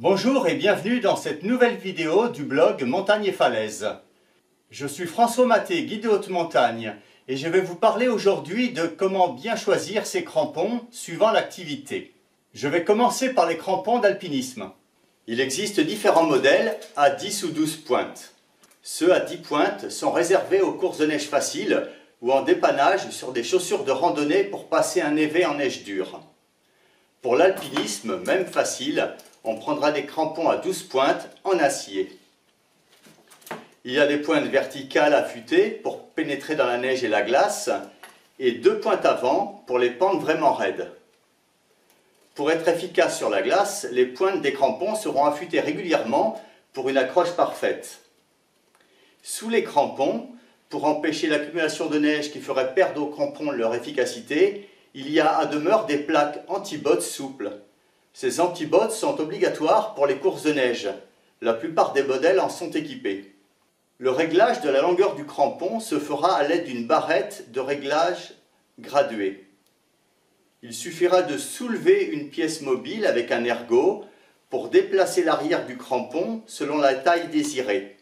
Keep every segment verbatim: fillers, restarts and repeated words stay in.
Bonjour et bienvenue dans cette nouvelle vidéo du blog Montagne et Falaises. Je suis François Maté, guide de haute montagne, et je vais vous parler aujourd'hui de comment bien choisir ses crampons suivant l'activité. Je vais commencer par les crampons d'alpinisme. Il existe différents modèles à dix ou douze pointes. Ceux à dix pointes sont réservés aux courses de neige faciles ou en dépannage sur des chaussures de randonnée pour passer un névé en neige dure. Pour l'alpinisme, même facile, on prendra des crampons à douze pointes en acier. Il y a des pointes verticales affûtées pour pénétrer dans la neige et la glace et deux pointes avant pour les pentes vraiment raides. Pour être efficace sur la glace, les pointes des crampons seront affûtées régulièrement pour une accroche parfaite. Sous les crampons, pour empêcher l'accumulation de neige qui ferait perdre aux crampons leur efficacité, il y a à demeure des plaques anti-bottes souples. Ces anti-bottes sont obligatoires pour les courses de neige. La plupart des modèles en sont équipés. Le réglage de la longueur du crampon se fera à l'aide d'une barrette de réglage graduée. Il suffira de soulever une pièce mobile avec un ergot pour déplacer l'arrière du crampon selon la taille désirée.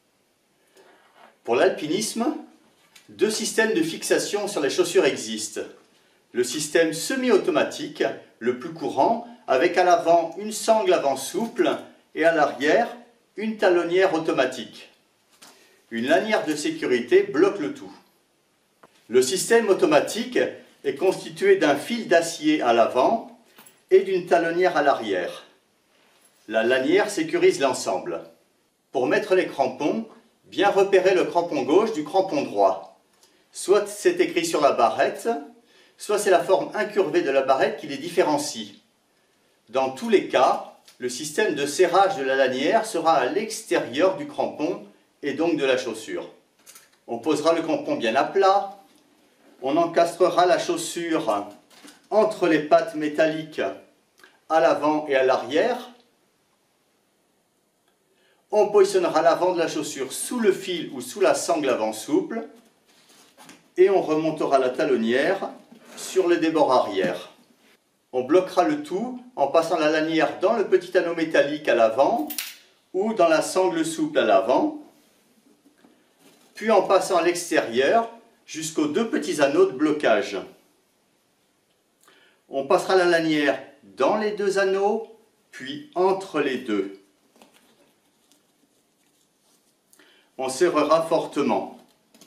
Pour l'alpinisme, deux systèmes de fixation sur les chaussures existent. Le système semi-automatique, le plus courant, avec à l'avant une sangle avant souple et à l'arrière une talonnière automatique. Une lanière de sécurité bloque le tout. Le système automatique est constitué d'un fil d'acier à l'avant et d'une talonnière à l'arrière. La lanière sécurise l'ensemble. Pour mettre les crampons, bien repérer le crampon gauche du crampon droit. Soit c'est écrit sur la barrette, soit c'est la forme incurvée de la barrette qui les différencie. Dans tous les cas, le système de serrage de la lanière sera à l'extérieur du crampon et donc de la chaussure. On posera le crampon bien à plat, on encastrera la chaussure entre les pattes métalliques à l'avant et à l'arrière, on positionnera l'avant de la chaussure sous le fil ou sous la sangle avant souple et on remontera la talonnière sur le débord arrière. On bloquera le tout en passant la lanière dans le petit anneau métallique à l'avant ou dans la sangle souple à l'avant, puis en passant à l'extérieur jusqu'aux deux petits anneaux de blocage. On passera la lanière dans les deux anneaux, puis entre les deux. On serrera fortement.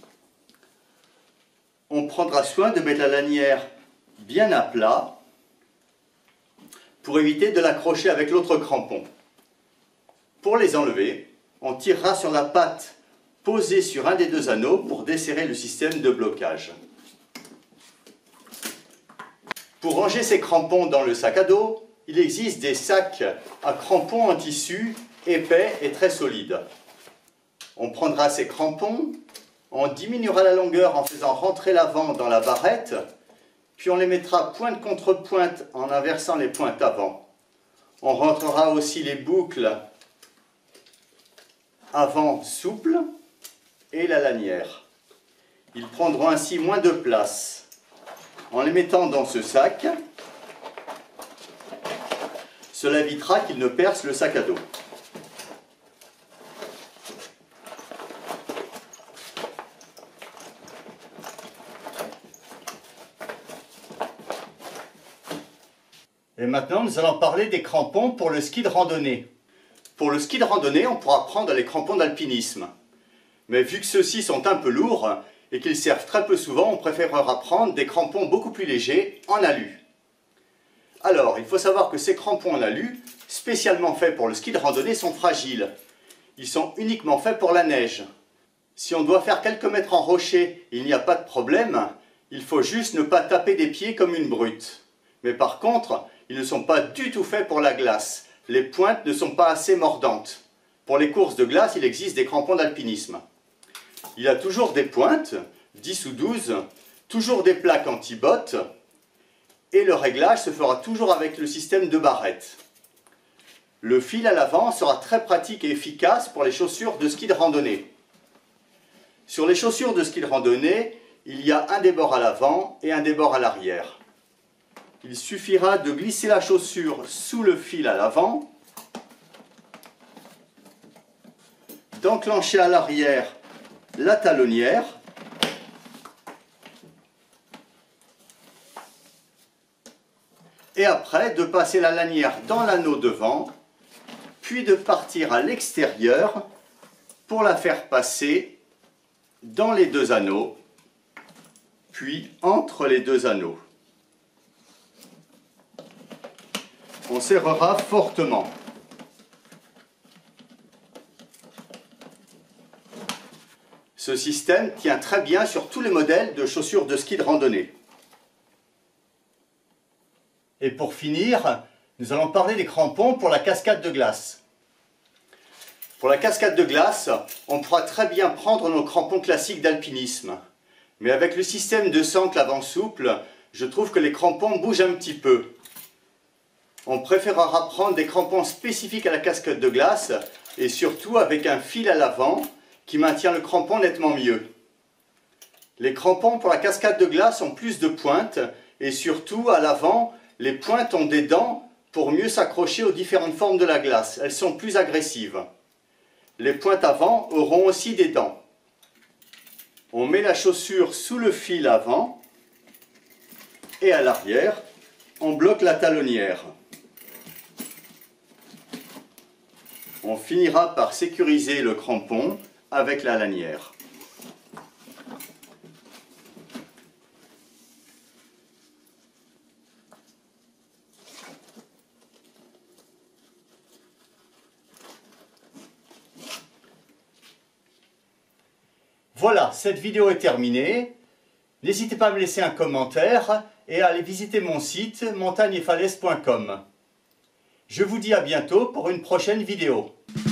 On prendra soin de mettre la lanière bien à plat pour éviter de l'accrocher avec l'autre crampon. Pour les enlever, on tirera sur la patte posée sur un des deux anneaux pour desserrer le système de blocage. Pour ranger ces crampons dans le sac à dos, il existe des sacs à crampons en tissu épais et très solides. On prendra ces crampons, on diminuera la longueur en faisant rentrer l'avant dans la barrette, puis on les mettra pointe contre pointe en inversant les pointes avant. On rentrera aussi les boucles avant souples et la lanière. Ils prendront ainsi moins de place. En les mettant dans ce sac, cela évitera qu'ils ne percent le sac à dos. Et maintenant, nous allons parler des crampons pour le ski de randonnée. Pour le ski de randonnée, on pourra prendre les crampons d'alpinisme. Mais vu que ceux-ci sont un peu lourds et qu'ils servent très peu souvent, on préférera prendre des crampons beaucoup plus légers en alu. Alors, il faut savoir que ces crampons en alu, spécialement faits pour le ski de randonnée, sont fragiles. Ils sont uniquement faits pour la neige. Si on doit faire quelques mètres en rocher, il n'y a pas de problème. Il faut juste ne pas taper des pieds comme une brute. Mais par contre, ils ne sont pas du tout faits pour la glace. Les pointes ne sont pas assez mordantes. Pour les courses de glace, il existe des crampons d'alpinisme. Il y a toujours des pointes, dix ou douze, toujours des plaques anti-bottes, et le réglage se fera toujours avec le système de barrette. Le fil à l'avant sera très pratique et efficace pour les chaussures de ski de randonnée. Sur les chaussures de ski de randonnée, il y a un débord à l'avant et un débord à l'arrière. Il suffira de glisser la chaussure sous le fil à l'avant d'enclencher à l'arrière la talonnière. Et après de passer la lanière dans l'anneau devant, puis de partir à l'extérieur pour la faire passer dans les deux anneaux, puis entre les deux anneaux. On serrera fortement. Ce système tient très bien sur tous les modèles de chaussures de ski de randonnée. Et pour finir, nous allons parler des crampons pour la cascade de glace. Pour la cascade de glace, on pourra très bien prendre nos crampons classiques d'alpinisme. Mais avec le système de sangle avant souple, je trouve que les crampons bougent un petit peu. On préférera prendre des crampons spécifiques à la cascade de glace et surtout avec un fil à l'avant qui maintient le crampon nettement mieux. Les crampons pour la cascade de glace ont plus de pointes et surtout à l'avant, les pointes ont des dents pour mieux s'accrocher aux différentes formes de la glace. Elles sont plus agressives. Les pointes avant auront aussi des dents. On met la chaussure sous le fil avant et à l'arrière, on bloque la talonnière. On finira par sécuriser le crampon avec la lanière. Voilà, cette vidéo est terminée. N'hésitez pas à me laisser un commentaire et à aller visiter mon site montagne et falaises point com. Je vous dis à bientôt pour une prochaine vidéo.